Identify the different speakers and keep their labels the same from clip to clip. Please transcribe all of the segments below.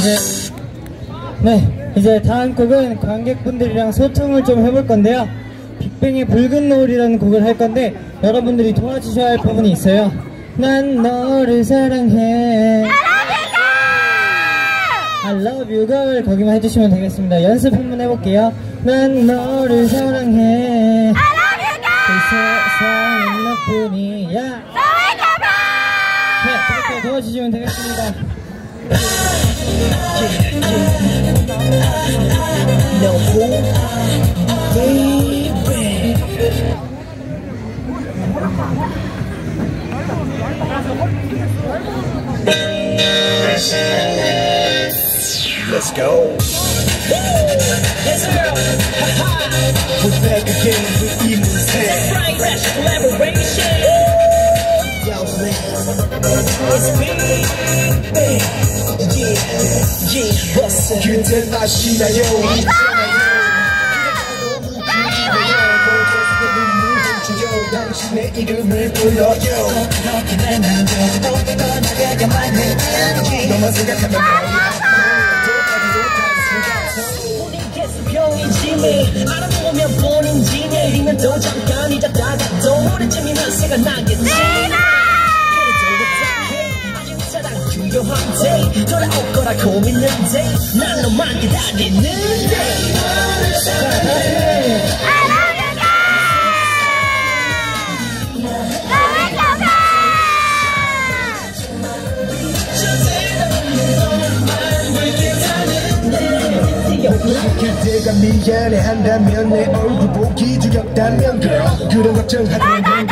Speaker 1: 이제 다음 곡은 관객분들이랑 소통을 좀 해볼 건데요. 빅뱅의 붉은 노을이라는 곡을 할 건데 여러분들이 도와주셔야 할 부분이 있어요. 난 너를 사랑해 I love you girl 거기만 해주시면 되겠습니다. 연습 한번 해볼게요. 난 너를 사랑해 그 세상은 너뿐이야. 네, 그렇게 도와주시면 되겠습니다. No baby.
Speaker 2: Let's go. Yes, girl. We're back again with Emus Head. Fresh collaboration. Yo, man. It's me. Yeah, what's up? 그대 마시나요? 당신의 이름을 불러요. 그렇게 날 만져 너무 떠나가야만 해. 너만 생각하면 우린 계속 병이지 알아보면 본인지 내리면 또 잠깐 잊었다가 또 모레쯤이면 생각나겠지. 아직 사랑 중요한데 돌아올 거라고 믿는데 난 너만 기다리는데 그대가 미안해한다면 내 얼굴 보기 두렵다면 girl 그런 걱정하지 마.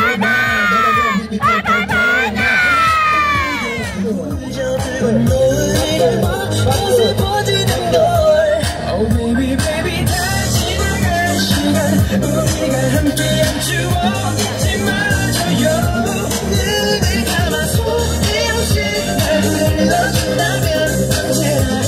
Speaker 2: Oh baby baby 다시 나갈 시간 우리가 함께한 추억 잊지 마줘요. 눈을 감아서 네 없이 날 불러준다면 언제나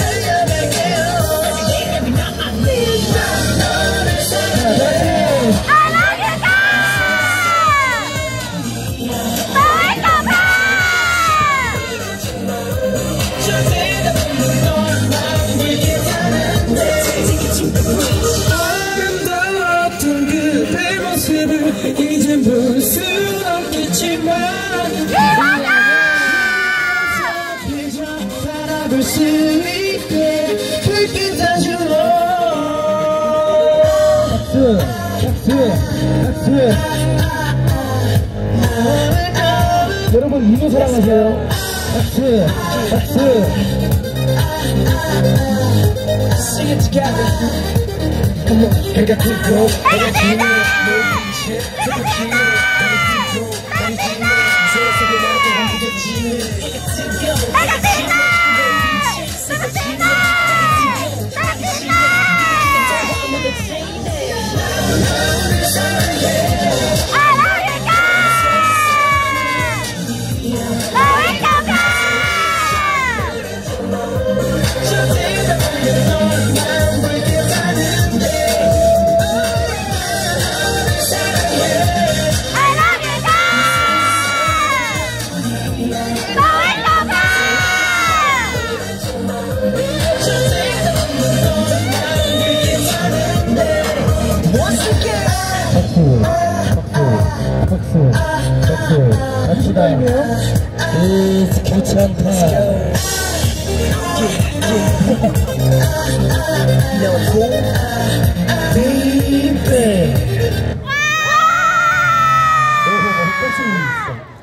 Speaker 2: 이젠 볼 수 없겠지만 바라볼 수 있게 그렇게 다 주어. 박수 박수 박수. 여러분 이도 사랑하세요. 박수 박수. Sing it together. Come on. 해가 뜨고 해가 지는 It's kitchen time. No baby.